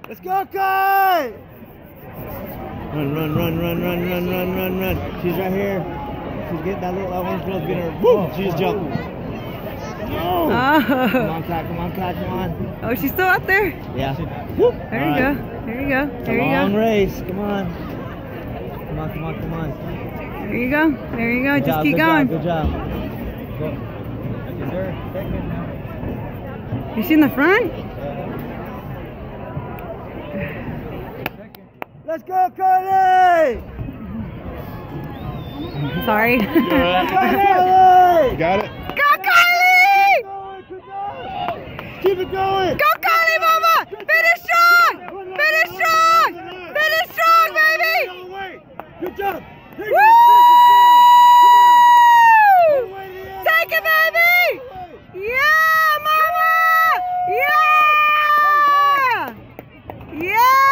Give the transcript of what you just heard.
Let's go, Kai! Run, run, run, run, run, run, run, run, run. She's right here. She's getting that little orange girl's getting her. Woo! She just jumped. Oh. Come on, Kai, come on, Kai, come on. Oh, she's still out there? Yeah. Whoop. There you go. There you go. There you go. Long race. Come on. Come on, come on, come on. There you go. There you go. Just keep going. Good job. Go. You see in the front? Let's go, Kylie! Sorry. Go, Kylie! Got it? Go, Kylie! Keep it going! Go, Kylie, mama! Finish strong! Finish strong! Finish strong, baby! Good job! Woo! Take it, baby! Yeah, mama! Yeah! Yeah!